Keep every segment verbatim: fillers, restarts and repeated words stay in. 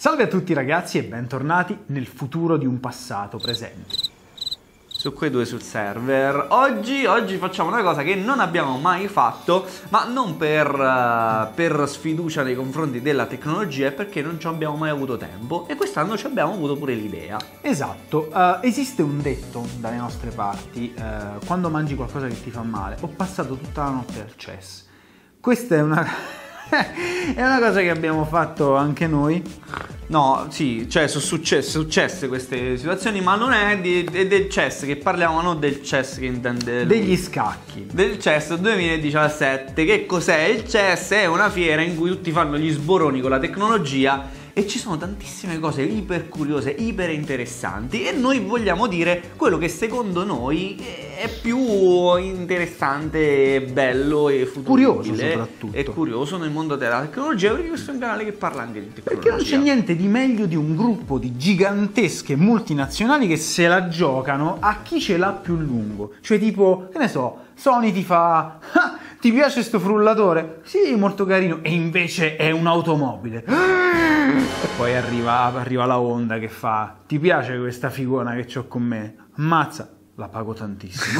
Salve a tutti ragazzi e bentornati nel futuro di un passato presente. Su quei due sul server. Oggi, oggi facciamo una cosa che non abbiamo mai fatto, ma non per, uh, per sfiducia nei confronti della tecnologia, è perché non ci abbiamo mai avuto tempo e quest'anno ci abbiamo avuto pure l'idea. Esatto, uh, esiste un detto dalle nostre parti, uh, quando mangi qualcosa che ti fa male, ho passato tutta la notte al chess. Questa è una... è una cosa che abbiamo fatto anche noi. No, sì, cioè sono successe, successe queste situazioni, ma non è, di, è del chess che parliamo, non del chess che intende lui. Degli scacchi. Del chess duemiladiciassette. Che cos'è? Il chess è una fiera in cui tutti fanno gli sboroni con la tecnologia e ci sono tantissime cose iper curiose, iper interessanti, e noi vogliamo dire quello che secondo noi è più interessante, bello e futuribile, curioso soprattutto, e curioso nel mondo della tecnologia, perché questo è un canale che parla anche di tecnologia. Perché non c'è niente di meglio di un gruppo di gigantesche multinazionali che se la giocano a chi ce l'ha più lungo. Cioè tipo, che ne so, Sony ti fa: ah, ti piace sto frullatore? Sì, molto carino. E invece è un'automobile. E poi arriva, arriva la Honda che fa: ti piace questa figona che c'ho con me? Ammazza, la pago tantissimo.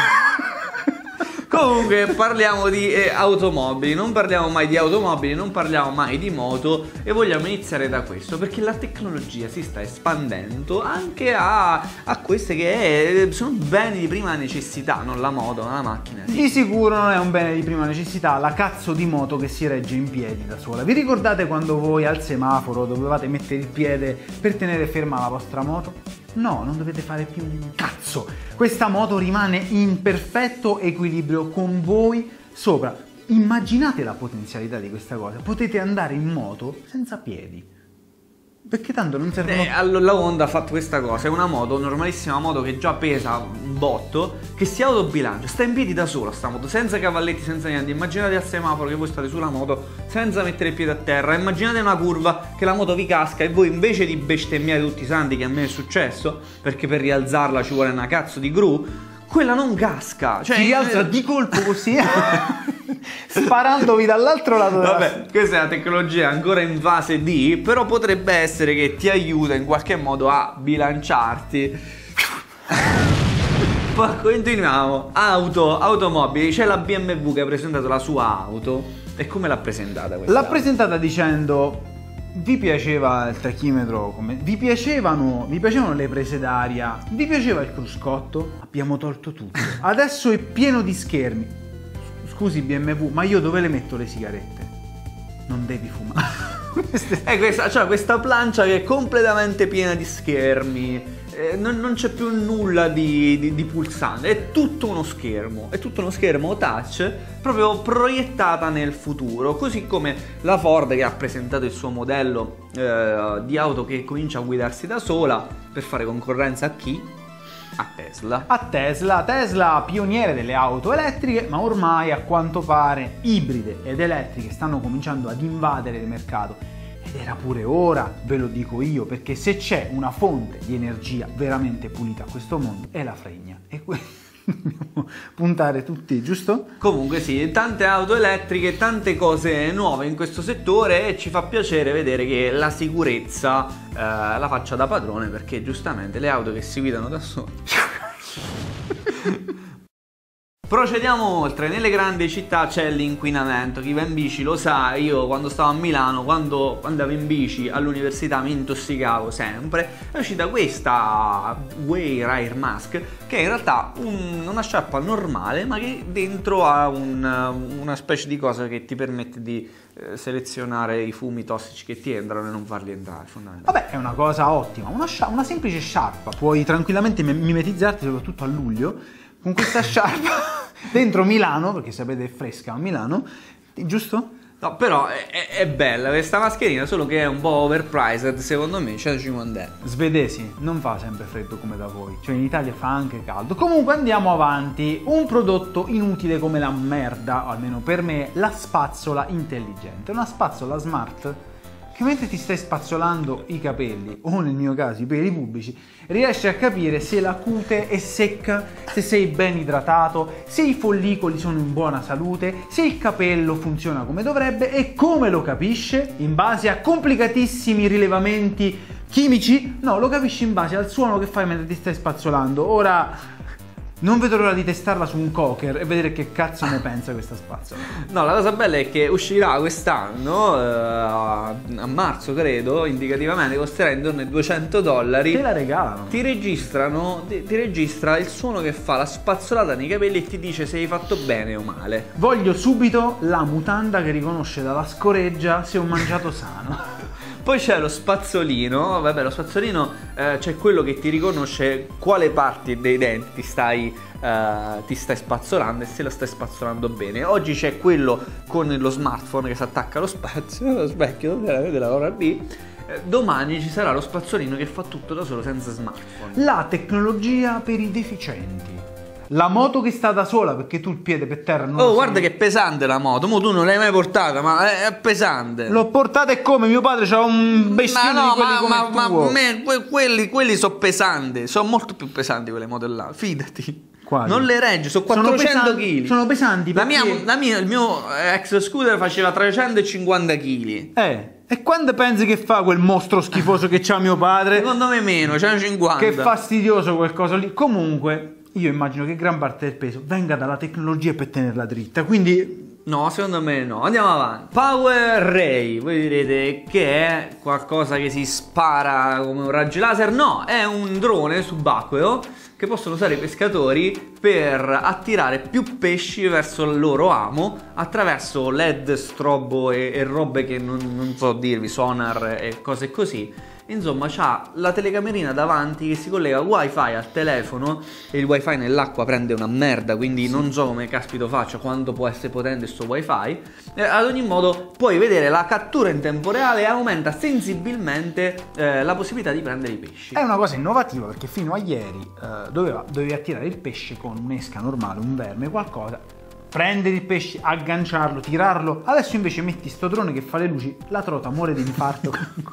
Comunque parliamo di eh, automobili, non parliamo mai di automobili, non parliamo mai di moto, e vogliamo iniziare da questo perché la tecnologia si sta espandendo anche a, a queste che è, sono beni di prima necessità, non la moto, ma la macchina. Sì. Di sicuro non è un bene di prima necessità la cazzo di moto che si regge in piedi da sola. Vi ricordate quando voi al semaforo dovevate mettere il piede per tenere ferma la vostra moto? No, non dovete fare più un cazzo. Questa moto rimane in perfetto equilibrio con voi sopra. Immaginate la potenzialità di questa cosa. Potete andare in moto senza piedi. Perché tanto non servono... Eh, allora la Honda ha fatto questa cosa, è una moto, normalissima moto che già pesa un botto, che si autobilancia, sta in piedi da sola sta moto, senza cavalletti, senza niente. Immaginate al semaforo che voi state sulla moto senza mettere il piede a terra, immaginate una curva che la moto vi casca e voi invece di bestemmiare tutti i santi, che a me è successo, perché per rialzarla ci vuole una cazzo di gru, quella non casca, cioè si rialza di colpo così sparandovi dall'altro lato. Vabbè, questa è una tecnologia ancora in fase D, però potrebbe essere che ti aiuta in qualche modo a bilanciarti. Poi continuiamo. Auto, automobili, c'è la B M W che ha presentato la sua auto. E come l'ha presentata questa? L'ha presentata dicendo: vi piaceva il tachimetro? Come... Vi piacevano, vi piacevano le prese d'aria? Vi piaceva il cruscotto? Abbiamo tolto tutto. Adesso è pieno di schermi. Scusi B M W, ma io dove le metto le sigarette? Non devi fumare. È questa, cioè questa plancia che è completamente piena di schermi. Eh, non, non c'è più nulla di, di, di pulsante, è tutto uno schermo, è tutto uno schermo touch proprio proiettata nel futuro, così come la Ford che ha presentato il suo modello eh, di auto che comincia a guidarsi da sola per fare concorrenza a chi? A Tesla. A Tesla, Tesla pioniere delle auto elettriche, ma ormai a quanto pare ibride ed elettriche stanno cominciando ad invadere il mercato. Ed era pure ora, ve lo dico io, perché se c'è una fonte di energia veramente pulita a questo mondo è la fregna. E dobbiamo puntare tutti, giusto? Comunque sì, tante auto elettriche, tante cose nuove in questo settore, e ci fa piacere vedere che la sicurezza eh, la faccia da padrone, perché giustamente le auto che si guidano da sole. Procediamo oltre, nelle grandi città c'è l'inquinamento, chi va in bici lo sa, io quando stavo a Milano, quando andavo in bici all'università mi intossicavo sempre, è uscita questa Wear Mask, che è in realtà un, una sciarpa normale, ma che dentro ha un, una specie di cosa che ti permette di eh, selezionare i fumi tossici che ti entrano e non farli entrare, fondamentalmente. Vabbè, è una cosa ottima, una, una semplice sciarpa, puoi tranquillamente mimetizzarti soprattutto a luglio con questa sciarpa dentro Milano, perché sapete è fresca a Milano, giusto? No, però è, è, è bella questa mascherina, solo che è un po' overpriced, secondo me, centocinquanta euro. Svedesi, non fa sempre freddo come da voi, cioè in Italia fa anche caldo. Comunque andiamo avanti, un prodotto inutile come la merda, almeno per me, la spazzola intelligente. Una spazzola smart che mentre ti stai spazzolando i capelli, o nel mio caso i peli pubblici, riesci a capire se la cute è secca, se sei ben idratato, se i follicoli sono in buona salute, se il capello funziona come dovrebbe. E come lo capisce? In base a complicatissimi rilevamenti chimici? No, lo capisci in base al suono che fai mentre ti stai spazzolando. Ora non vedo l'ora di testarla su un cocker e vedere che cazzo ne pensa questa spazzola. No, la cosa bella è che uscirà quest'anno, eh, a marzo credo, indicativamente, costerà intorno ai duecento dollari. Te la regalano. Ti registrano, ti, ti registra il suono che fa la spazzolata nei capelli e ti dice se hai fatto bene o male. Voglio subito la mutanda che riconosce dalla scoreggia se ho mangiato sano. Poi c'è lo spazzolino, vabbè lo spazzolino eh, c'è quello che ti riconosce quale parti dei denti ti stai, eh, ti stai spazzolando e se lo stai spazzolando bene. Oggi c'è quello con lo smartphone che si attacca allo spazio, allo specchio, vedete la ora B. Eh, domani ci sarà lo spazzolino che fa tutto da solo senza smartphone. La tecnologia per i deficienti. La moto che sta da sola perché tu il piede per terra non Oh, lo guarda sei. che è pesante la moto, mo tu non l'hai mai portata, ma è, è pesante. L'ho portata e come? Mio padre c'ha un bestione Ma no, di quelli ma, come ma, il ma tuo. me- que- quelli, quelli sono pesanti, sono molto più pesanti quelle moto là, fidati. Quali? Non le reggi, sono quattrocento chili. Sono pesanti La perché... mia, la mia, il mio ex scooter faceva trecentocinquanta chili. Eh, e quando pensi che fa quel mostro schifoso che c'ha mio padre? Secondo me meno, centocinquanta. Che fastidioso quel coso lì. Comunque, io immagino che gran parte del peso venga dalla tecnologia per tenerla dritta, quindi... No, secondo me no. Andiamo avanti. Power Ray, voi direte che è qualcosa che si spara come un raggio laser? No, è un drone subacqueo che possono usare i pescatori per attirare più pesci verso il loro amo attraverso L E D, strobo e, e robe che non, non so dirvi, sonar e cose così. Insomma, c'ha la telecamerina davanti che si collega wifi al telefono e il wifi nell'acqua prende una merda, quindi sì. Non so come caspito faccia, quanto può essere potente sto wifi. Eh, ad ogni modo puoi vedere la cattura in tempo reale e aumenta sensibilmente eh, la possibilità di prendere i pesci. È una cosa innovativa perché fino a ieri eh, doveva, dovevi attirare il pesce con un'esca normale, un verme, qualcosa, prendere il pesce, agganciarlo, tirarlo. Adesso invece metti sto drone che fa le luci, la trota muore di infarto.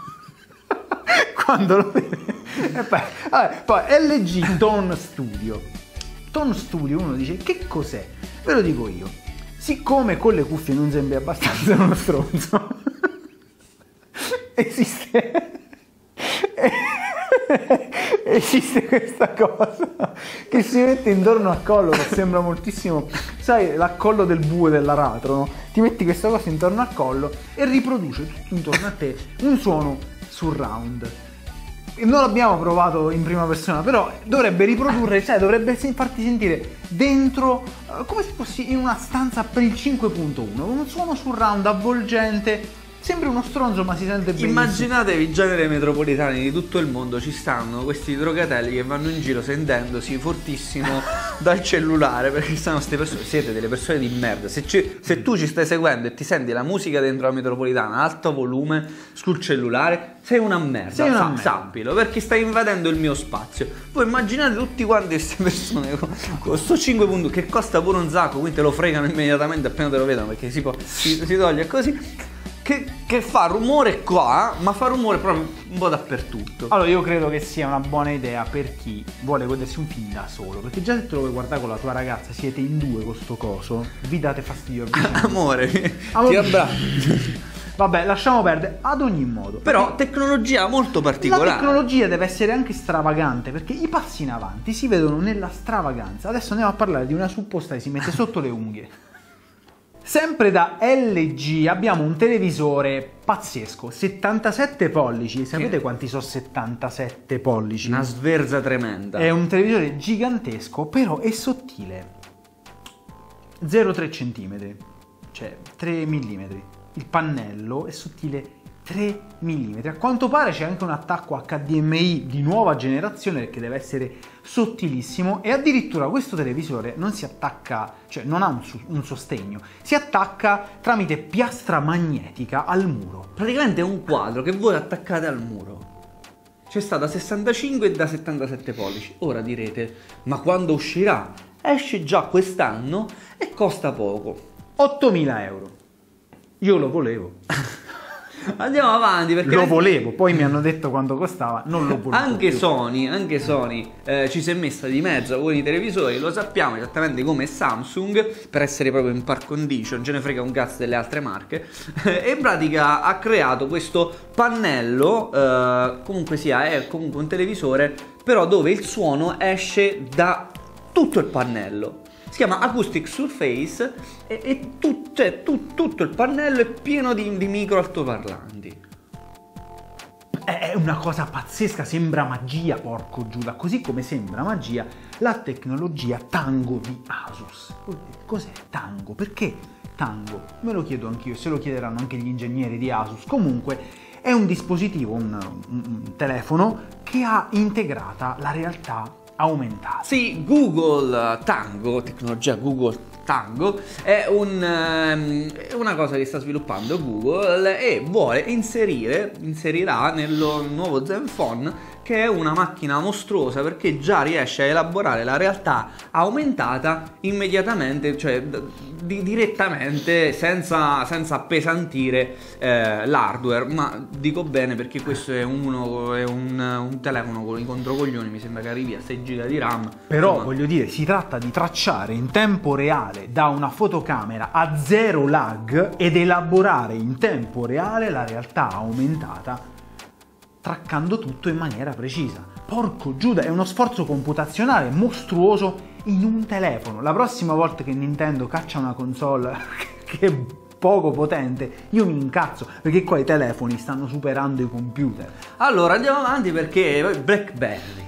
Quando lo vede. E poi, vabbè, poi L G Tone Studio. Tone Studio, uno dice che cos'è? Ve lo dico io. Siccome con le cuffie non sembri abbastanza uno stronzo, esiste esiste questa cosa che si mette intorno al collo, che sembra moltissimo, sai, l'accollo del bue dell'aratro, no? Ti metti questa cosa intorno al collo e riproduce tutto intorno a te un suono surround. Non l'abbiamo provato in prima persona, però dovrebbe riprodurre, cioè dovrebbe farti sentire dentro, uh, come se fossi in una stanza per il cinque punto uno, con un suono surround avvolgente. Sembra uno stronzo ma si sente benissimo. Immaginatevi già nelle metropolitane di tutto il mondo ci stanno questi drogatelli che vanno in giro sentendosi fortissimo dal cellulare, perché stanno queste persone, siete delle persone di merda. Se, ci, se tu ci stai seguendo e ti senti la musica dentro la metropolitana a alto volume sul cellulare, sei una merda, sei una Sa, merda. sappilo, perché stai invadendo il mio spazio. Voi immaginate tutti quanti queste persone con, con sto cinque punti che costa pure un sacco, quindi te lo fregano immediatamente appena te lo vedono, perché si, può, si, si toglie così. Che, che fa rumore qua, ma fa rumore proprio un po' dappertutto. Allora io credo che sia una buona idea per chi vuole godersi un film da solo, perché già se te lo vuoi guardare con la tua ragazza, siete in due con sto coso, vi date fastidio. Amore, Amore. ti abbraccio. Vabbè, lasciamo perdere. Ad ogni modo, Però tecnologia molto particolare. la tecnologia deve essere anche stravagante, perché i passi in avanti si vedono nella stravaganza. Adesso andiamo a parlare di una supposta che si mette sotto le unghie. Sempre da L G abbiamo un televisore pazzesco, settantasette pollici. Sapete Sì. quanti sono settantasette pollici? Una sverza tremenda. È un televisore gigantesco, però è sottile. zero virgola tre centimetri, cioè tre millimetri. Il pannello è sottile tre millimetri. A quanto pare c'è anche un attacco H D M I di nuova generazione, perché deve essere sottilissimo, e addirittura questo televisore non si attacca, cioè non ha un, un sostegno, si attacca tramite piastra magnetica al muro. Praticamente è un quadro che voi attaccate al muro. C'è sta da sessantacinque e da settantasette pollici. Ora direte, ma quando uscirà? Esce già quest'anno e costa poco. ottomila euro. Io lo volevo. Andiamo avanti perché lo anche... volevo, poi mi hanno detto quanto costava, non l'ho voluto Anche più. Sony, anche Sony eh, ci si è messa di mezzo con i televisori, lo sappiamo esattamente come Samsung, per essere proprio in par condition, ce ne frega un cazzo delle altre marche, e in pratica ha creato questo pannello, eh, comunque sia, è comunque un televisore, però dove il suono esce da tutto il pannello. Si chiama Acoustic Surface e, e tu, cioè, tu, tutto il pannello è pieno di, di micro altoparlanti. È una cosa pazzesca, sembra magia, porco Giuda, così come sembra magia la tecnologia Tango di Asus. Cos'è Tango? Perché Tango? Me lo chiedo anch'io, se lo chiederanno anche gli ingegneri di Asus. Comunque è un dispositivo, un, un, un telefono che ha integrata la realtà aumentata. Sì, Google Tango, tecnologia Google Tango, è un, um, una cosa che sta sviluppando Google e vuole inserire, inserirà nel nuovo Zenfone, che è una macchina mostruosa perché già riesce a elaborare la realtà aumentata immediatamente, cioè di, direttamente, senza, senza appesantire eh, l'hardware. Ma dico bene perché questo è, uno, è un, un telefono con i controcoglioni, mi sembra che arrivi a sei giga di RAM. Però Insomma, voglio dire, si tratta di tracciare in tempo reale da una fotocamera a zero lag ed elaborare in tempo reale la realtà aumentata, traccando tutto in maniera precisa. Porco Giuda, è uno sforzo computazionale mostruoso in un telefono. La prossima volta che Nintendo caccia una console che è poco potente, io mi incazzo, perché qua i telefoni stanno superando i computer. allora andiamo avanti perché BlackBerry.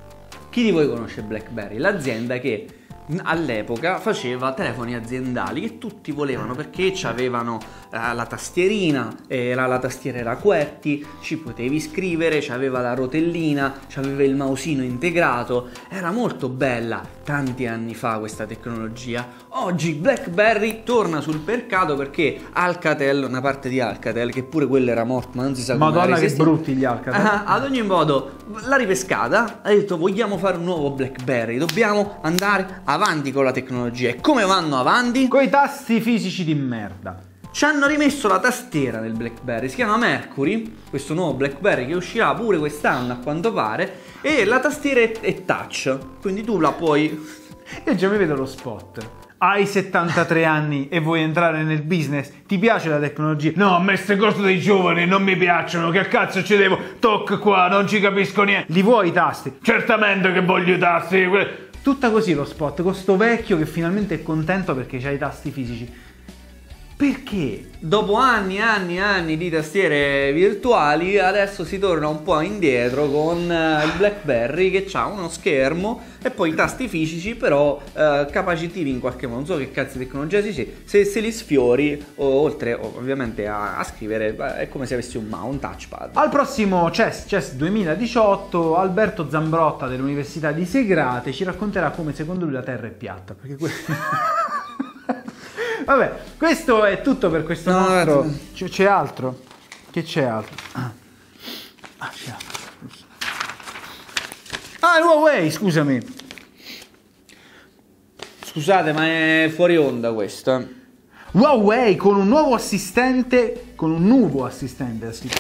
Chi di voi conosce BlackBerry? L'azienda che all'epoca faceva telefoni aziendali che tutti volevano perché avevano eh, la tastierina, era, la tastiera era QWERTY, ci potevi scrivere, c'aveva la rotellina, c'aveva il mausino integrato, era molto bella tanti anni fa questa tecnologia. Oggi BlackBerry torna sul mercato perché Alcatel, una parte di Alcatel, che pure quello era morto ma non si sa come Madonna che brutti gli Alcatel. Ah, ad ogni modo l'ha ripescata, ha detto vogliamo fare un nuovo BlackBerry, dobbiamo andare avanti con la tecnologia. E come vanno avanti? Coi tasti fisici di merda. Ci hanno rimesso la tastiera nel BlackBerry, si chiama Mercury, questo nuovo BlackBerry che uscirà pure quest'anno a quanto pare, e la tastiera è, è touch, quindi tu la puoi... Io già mi vedo lo spot. Hai settantatré anni e vuoi entrare nel business? Ti piace la tecnologia? No, a me queste cose dei giovani non mi piacciono, che cazzo ci devo? Toc qua, non ci capisco niente. Li vuoi i tasti? Certamente che voglio i tasti. Tutta così lo spot, con sto vecchio che finalmente è contento perché c'ha i tasti fisici. Perché? Dopo anni e anni e anni di tastiere virtuali adesso si torna un po' indietro con il BlackBerry che ha uno schermo e poi i tasti fisici però eh, capacitivi in qualche modo, non so che cazzo di tecnologia si sia, se, se li sfiori o, oltre ovviamente a, a scrivere è come se avessi un mouse, un touchpad. Al prossimo C E S, C E S duemiladiciotto, Alberto Zambrotta dell'Università di Segrate ci racconterà come secondo lui la Terra è piatta, perché questo... Vabbè, questo è tutto per questo no, nostro... no. C'è altro? Che c'è altro? Ah, ah, c'è altro. Ah, il Huawei, scusami. Scusate, ma è fuori onda questa. Huawei con un nuovo assistente, con un nuovo assistente, ha scritto.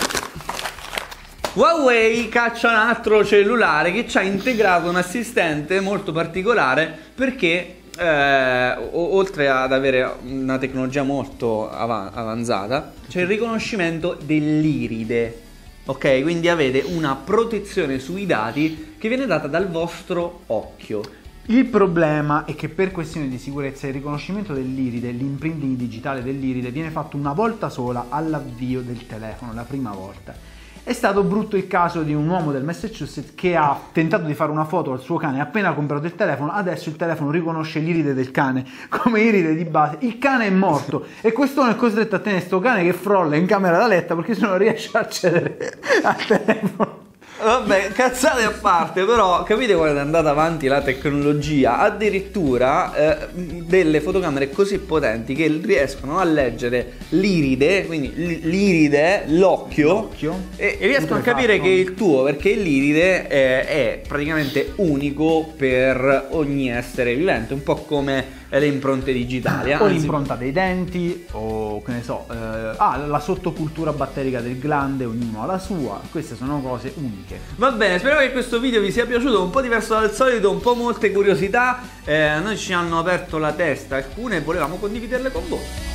Huawei caccia un altro cellulare che ci ha integrato un assistente molto particolare perché... Eh, oltre ad avere una tecnologia molto av avanzata, c'è il riconoscimento dell'iride, ok? Quindi avete una protezione sui dati che viene data dal vostro occhio. Il problema è che per questioni di sicurezza il riconoscimento dell'iride, l'imprinting digitale dell'iride viene fatto una volta sola all'avvio del telefono, la prima volta. È stato brutto il caso di un uomo del Massachusetts che ha tentato di fare una foto al suo cane appena comprato il telefono, adesso il telefono riconosce l'iride del cane come iride di base, il cane è morto e quest'uomo è costretto a tenere sto cane che frolla in camera da letto perché se no non riesce a accedere al telefono. Vabbè, cazzate a parte, però capite quando è andata avanti la tecnologia? Addirittura eh, delle fotocamere così potenti che riescono a leggere l'iride, quindi l'iride, l'occhio, e, e riescono a capire che è il tuo, perché l'iride eh, è praticamente unico per ogni essere vivente, un po' come e le impronte digitali. O Anzi, l'impronta dei denti, o che ne so, eh, ah, la sottocultura batterica del glande, ognuno ha la sua, queste sono cose uniche. va bene, spero che questo video vi sia piaciuto, un po' diverso dal solito, un po' molte curiosità, eh, noi ci hanno aperto la testa, alcune volevamo condividerle con voi.